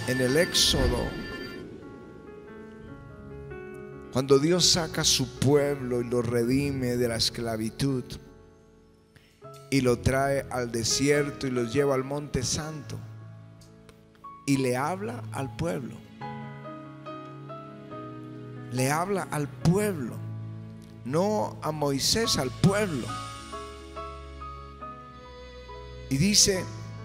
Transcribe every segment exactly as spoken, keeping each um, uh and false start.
En el Éxodo, cuando Dios saca a su pueblo y lo redime de la esclavitud y lo trae al desierto y los lleva al Monte Santo y le habla al pueblo, le habla al pueblo, no a Moisés, al pueblo. Y dice: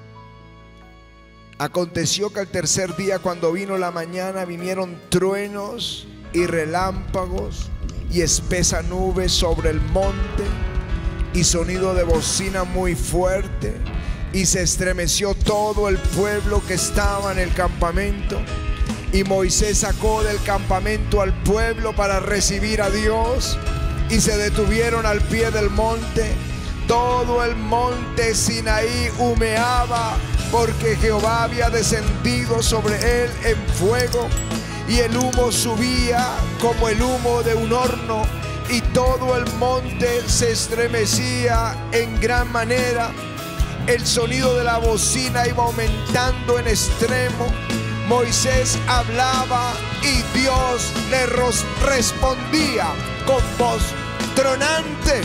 aconteció que al tercer día, cuando vino la mañana, vinieron truenos y relámpagos y espesa nube sobre el monte y sonido de bocina muy fuerte, y se estremeció todo el pueblo que estaba en el campamento. Y Moisés sacó del campamento al pueblo para recibir a Dios, y se detuvieron al pie del monte. Todo el monte Sinaí humeaba, porque Jehová había descendido sobre él en fuego, y el humo subía como el humo de un horno, y todo el monte se estremecía en gran manera. El sonido de la bocina iba aumentando en extremo. Moisés hablaba y Dios le respondía con voz tronante,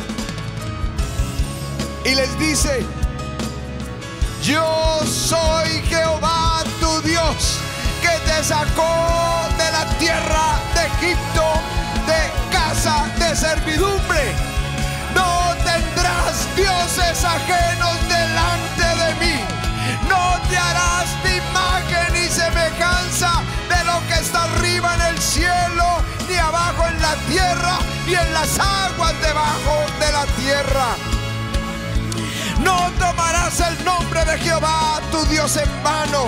y les dice: yo soy Jehová tu Dios, que te sacó de la tierra de Egipto, de casa de servidumbre. No tendrás dioses ajenos delante de mí. No te harás ni imagen ni semejanza de lo que está arriba en el cielo, ni abajo en la tierra, ni en las aguas debajo de la tierra. No tomarás el nombre de Jehová tu Dios en vano,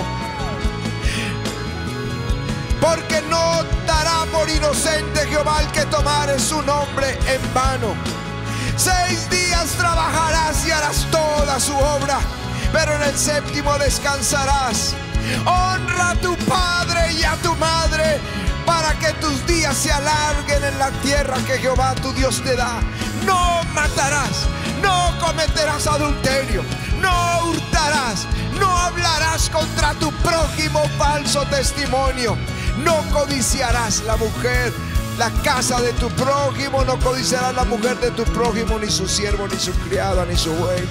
porque no dará por inocente Jehová el que tomare su nombre en vano. Seis días trabajarás y harás toda su obra, pero en el séptimo descansarás. Honra a tu padre y a tu madre, para que tus días se alarguen en la tierra que Jehová tu Dios te da. No matarás, no cometerás adulterio, no hurtarás, no hablarás contra tu prójimo falso testimonio, no codiciarás la mujer, la casa de tu prójimo, no codiciarás la mujer de tu prójimo, ni su siervo, ni su criada, ni su buey.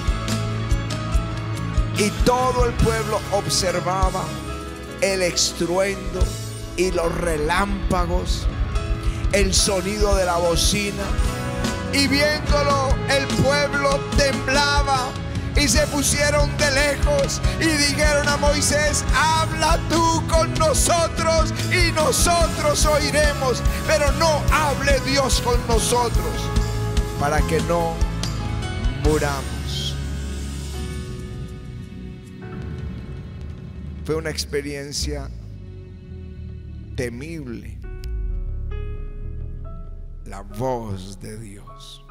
Y todo el pueblo observaba el estruendo y los relámpagos, el sonido de la bocina, y viéndolo el pueblo temblaba, y se pusieron de lejos y dijeron a Moisés: habla tú con nosotros y nosotros oiremos, pero no hable Dios con nosotros, para que no muramos. Fue una experiencia temible, la voz de Dios.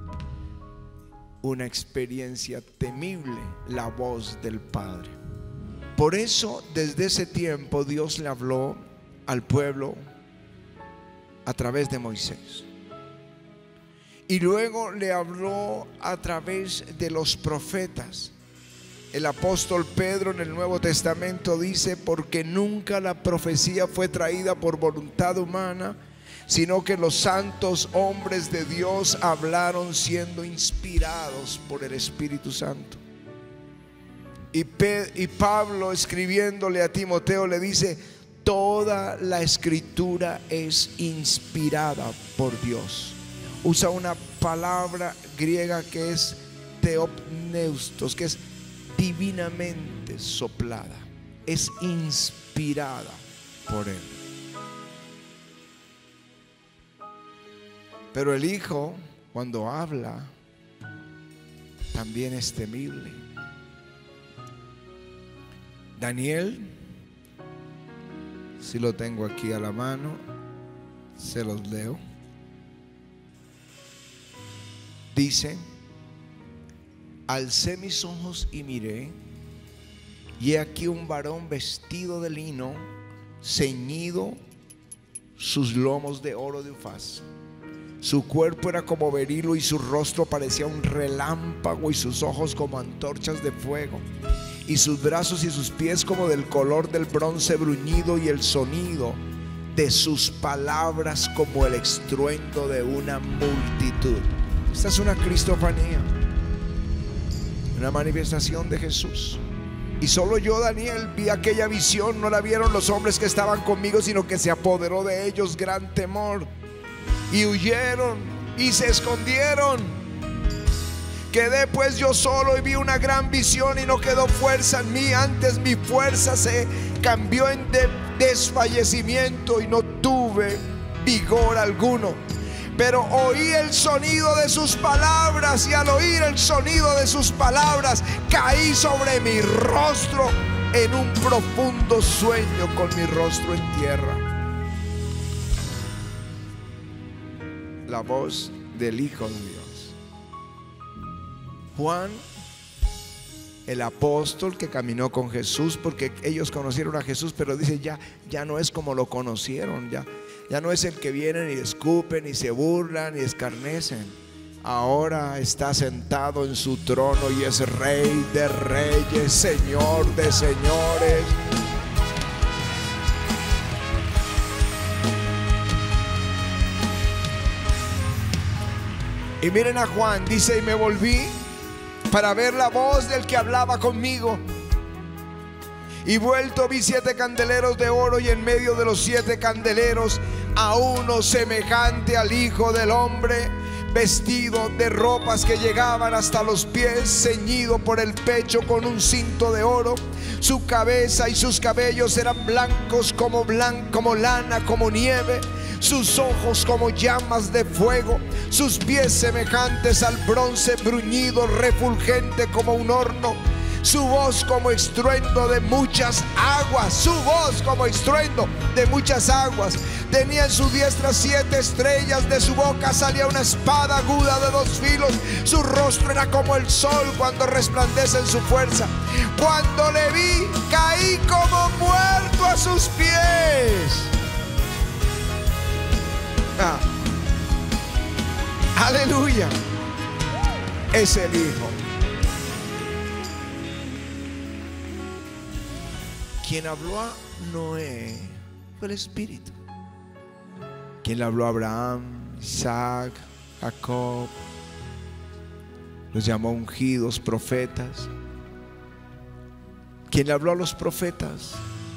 Una experiencia temible, la voz del Padre. Por eso, desde ese tiempo, Dios le habló al pueblo a través de Moisés, y luego le habló a través de los profetas. El apóstol Pedro en el Nuevo Testamento dice: porque nunca la profecía fue traída por voluntad humana, sino que los santos hombres de Dios hablaron siendo inspirados por el Espíritu Santo. Y, Pe- y Pablo, escribiéndole a Timoteo, le dice: toda la escritura es inspirada por Dios. Usa una palabra griega que es theopneustos, que es divinamente soplada, es inspirada por Él. Pero el Hijo, cuando habla, también es temible. Daniel, si lo tengo aquí a la mano, se los leo. Dice: alcé mis ojos y miré, y he aquí un varón vestido de lino, ceñido sus lomos de oro de Ufaz, Su cuerpo era como berilo y su rostro parecía un relámpago y sus ojos como antorchas de fuego, y sus brazos y sus pies como del color del bronce bruñido, y el sonido de sus palabras como el estruendo de una multitud. Esta es una cristofanía, una manifestación de Jesús. Y solo yo, Daniel, vi aquella visión. No la vieron los hombres que estaban conmigo, sino que se apoderó de ellos gran temor, y huyeron y se escondieron. Quedé pues yo solo y vi una gran visión, y no quedó fuerza en mí. Antes mi fuerza se cambió en de desfallecimiento y no tuve vigor alguno. Pero oí el sonido de sus palabras, y al oír el sonido de sus palabras caí sobre mi rostro en un profundo sueño, con mi rostro en tierra. La voz del Hijo de Dios. Juan, el apóstol que caminó con Jesús, porque ellos conocieron a Jesús, pero dice ya, ya no es como lo conocieron, ya, ya no es el que vienen y escupen y se burlan y escarnecen. Ahora está sentado en su trono y es Rey de reyes, Señor de señores. Y miren a Juan, dice: y me volví para ver la voz del que hablaba conmigo, y vuelto vi siete candeleros de oro, y en medio de los siete candeleros a uno semejante al Hijo del Hombre, vestido de ropas que llegaban hasta los pies, ceñido por el pecho con un cinto de oro. Su cabeza y sus cabellos eran blancos como, blan- como lana, como nieve. Sus ojos como llamas de fuego, sus pies semejantes al bronce bruñido, refulgente como un horno. Su voz como estruendo de muchas aguas, su voz como estruendo de muchas aguas. Tenía en su diestra siete estrellas, de su boca salía una espada aguda de dos filos. Su rostro era como el sol cuando resplandece en su fuerza. Cuando le vi, caí como muerto a sus pies. Ah. Aleluya. Es el Hijo. Quien habló a Noé fue el Espíritu. Quien le habló a Abraham, Isaac, Jacob, los llamó ungidos, profetas. Quien le habló a los profetas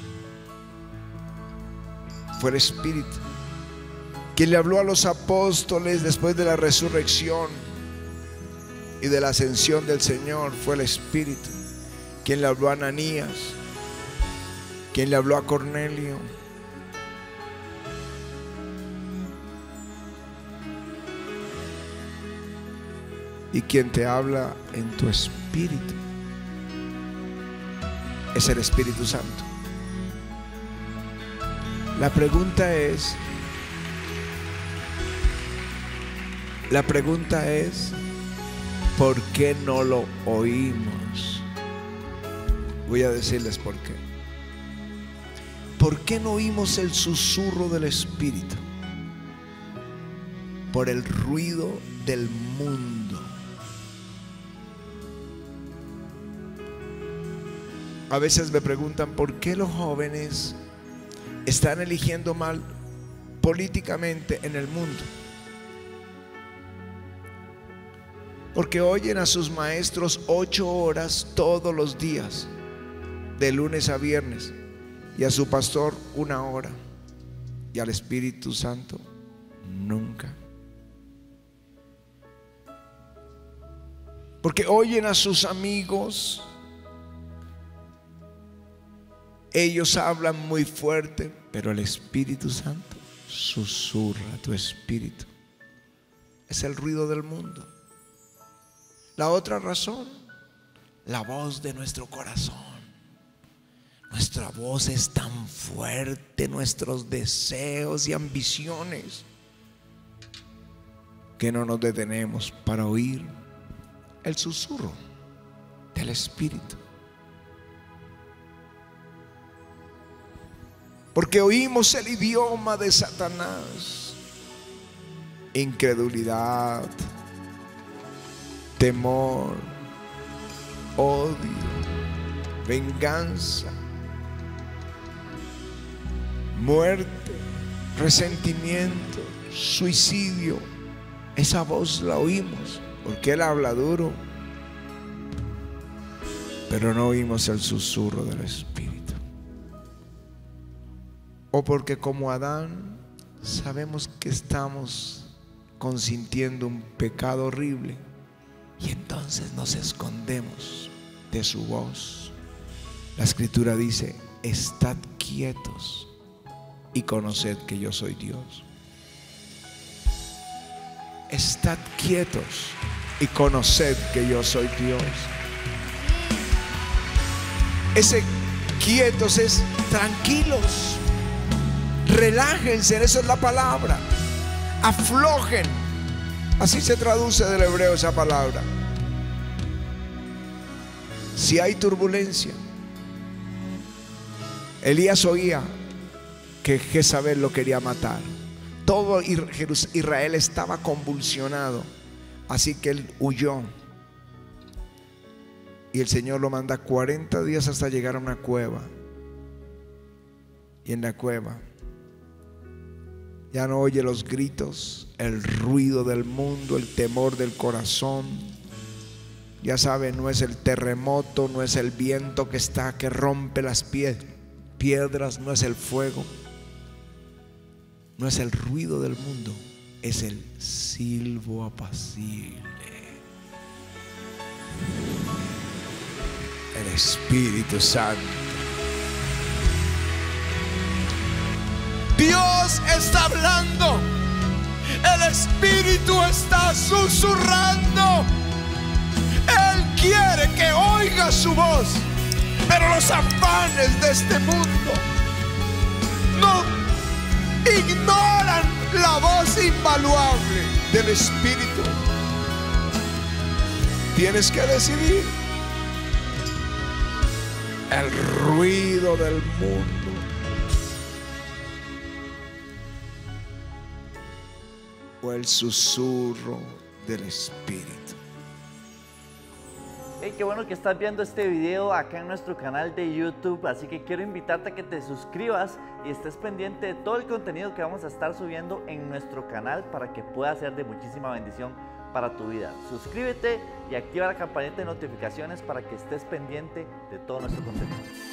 fue el Espíritu. Quien le habló a los apóstoles después de la resurrección y de la ascensión del Señor fue el Espíritu. Quien le habló a Ananías, quien le habló a Cornelio, y quien te habla en tu espíritu es el Espíritu Santo. La pregunta es La pregunta es ¿por qué no lo oímos? Voy a decirles por qué. ¿Por qué no oímos el susurro del Espíritu? Por el ruido del mundo. A veces me preguntan por qué los jóvenes están eligiendo mal políticamente en el mundo. Porque oyen a sus maestros ocho horas todos los días, de lunes a viernes, y a su pastor una hora, y al Espíritu Santo nunca. Porque oyen a sus amigos, ellos hablan muy fuerte, pero el Espíritu Santo susurra a tu espíritu. Es el ruido del mundo. La otra razón, la voz de nuestro corazón. Nuestra voz es tan fuerte, nuestros deseos y ambiciones, que no nos detenemos para oír el susurro del Espíritu. Porque oímos el idioma de Satanás. incredulidad, temor, odio, venganza, muerte, resentimiento, suicidio. Esa voz la oímos porque Él habla duro, pero no oímos el susurro del Espíritu. O porque como Adán sabemos que estamos consintiendo un pecado horrible y entonces nos escondemos de su voz. La Escritura dice: estad quietos y conoced que yo soy Dios. Estad quietos y conoced que yo soy Dios. Ese quietos es tranquilos, relájense, esa es la palabra. Aflojen, así se traduce del hebreo esa palabra. Si hay turbulencia, Elías oía que Jezabel lo quería matar. Todo Israel estaba convulsionado, así que él huyó. Y el Señor lo manda cuarenta días hasta llegar a una cueva. Y en la cueva ya no oye los gritos, el ruido del mundo, el temor del corazón. Ya sabe, no es el terremoto, no es el viento que está, que rompe las piedras, no es el fuego, no es el ruido del mundo, es el silbo apacible. El Espíritu Santo. Dios está hablando, el Espíritu está susurrando. Él quiere que oiga su voz, pero los afanes de este mundo no ignoran la voz invaluable del Espíritu. Tienes que decidir: el ruido del mundo o el susurro del Espíritu. Hey, qué bueno que estás viendo este video acá en nuestro canal de YouTube, así que quiero invitarte a que te suscribas y estés pendiente de todo el contenido que vamos a estar subiendo en nuestro canal para que pueda ser de muchísima bendición para tu vida. Suscríbete y activa la campanita de notificaciones para que estés pendiente de todo nuestro contenido.